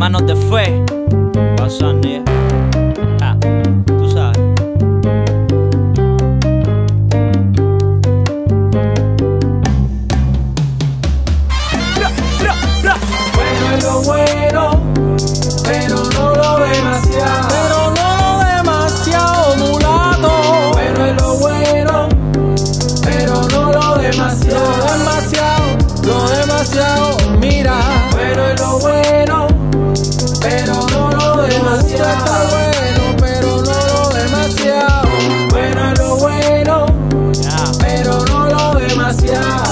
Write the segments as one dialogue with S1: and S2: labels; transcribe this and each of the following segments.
S1: hermanos de fe. Pasa, tú sabes.
S2: Bueno es lo bueno, pero no lo demasiado.
S3: Pero no lo demasiado, mulato.
S2: Bueno es lo bueno, pero no lo demasiado.
S3: Lo demasiado, mira.
S2: Bueno es lo bueno, pero no lo demasiado.
S3: Está bueno, pero no lo demasiado.
S2: Bueno es lo bueno, pero no lo demasiado.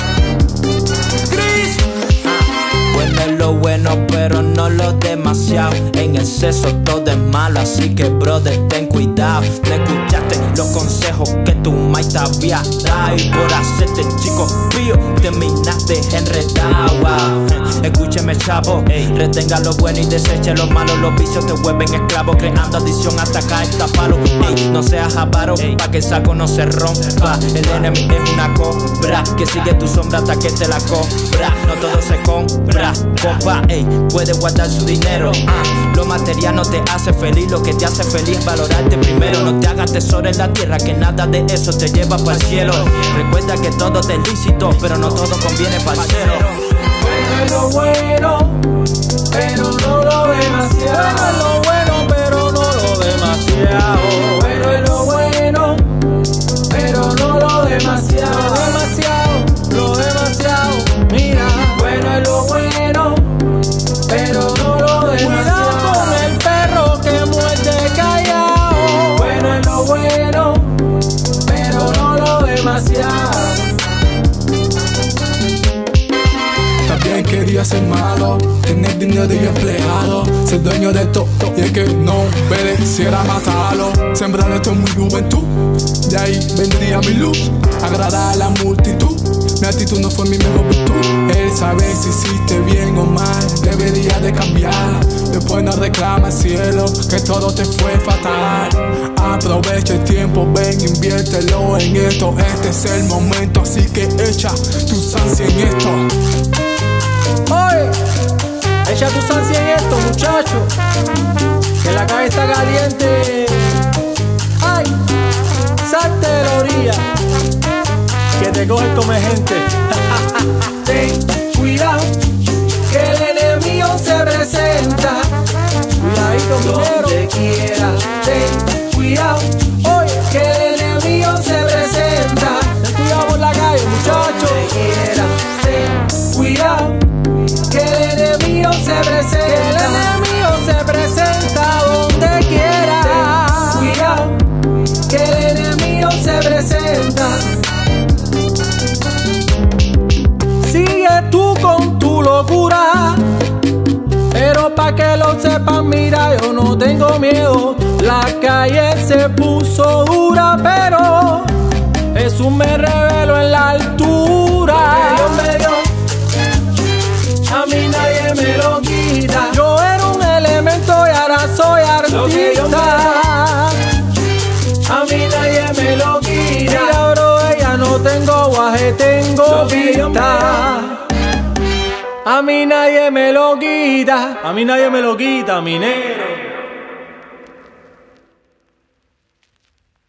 S1: Bueno es lo bueno, pero no lo demasiado. En exceso todo es malo, así que brother, ten cuidado. No escuchaste los consejos que tu maíz te había dado, y por hacerte chico pío terminaste enredado. Escúcheme, chavo, retenga lo bueno y deseche lo malo. Los vicios te vuelven esclavo, creando adicción hasta caer tapalo. No seas avaro, pa' que el saco no se rompa. El enemigo es una cobra que sigue tu sombra hasta que te la cobra. No todo se compra, compa, puede guardar su dinero. Lo material no te hace feliz, lo que te hace feliz es valorarte primero. No te hagas tesoro en la tierra, que nada de eso te lleva para el cielo. Recuerda que todo te es lícito, pero no todo conviene, parcero.
S2: Bueno es lo bueno, pero no lo demasiado.
S3: Bueno es lo bueno, pero no lo demasiado.
S2: Bueno es lo bueno, pero no lo demasiado.
S3: Lo demasiado, mira.
S2: Bueno es lo bueno, pero no lo demasiado.
S3: Cuidado con el perro que muerde callado.
S2: Bueno es lo bueno, pero no lo demasiado.
S4: También quería ser malo, tener dinero y empleado, ser dueño de todo y el que no mereciera matarlo. Sembrar esto en mi juventud, de ahí vendría mi luz, agradar a la multitud. Mi actitud no fue mi mejor virtud. El saber si hiciste bien o mal debería de cambiar. Después no reclama el cielo que todo te fue fatal. Aprovecha el tiempo, ven, inviértelo en esto. Este es el momento, así que echa tus ansias en esto.
S3: Oye, echa tu ansia en esto, muchacho, que la calle está caliente. Ay, salte de la orilla, que te coge come gente.
S2: Ten cuidado, que el enemigo se presenta.
S3: Cuidadito, minero.
S2: Donde quiera, ten cuidado,
S3: Oye,
S2: que el enemigo se presenta.
S3: ten cuidado por la calle, muchacho.
S2: Donde quiera, ten cuidado, que el enemigo se
S3: Que el
S2: presenta.
S3: enemigo se presenta donde quiera.
S2: Ten cuidado, que el enemigo se presenta.
S3: Sigue tú con tu locura, pero pa' que lo sepan, mira, yo no tengo miedo. La calle se puso dura, pero Jesús me reveló en la altura.
S2: Dios me dio, a mí nadie me lo quita.
S3: Yo era un elemento y ahora soy
S2: Lo que Dios me
S3: artista.
S2: A mí nadie me lo quita.
S3: Mira, bro, ya no tengo guaje, tengo
S2: Lo que Dios me
S3: vista. A mí nadie me lo quita. A mí nadie me lo quita, minero.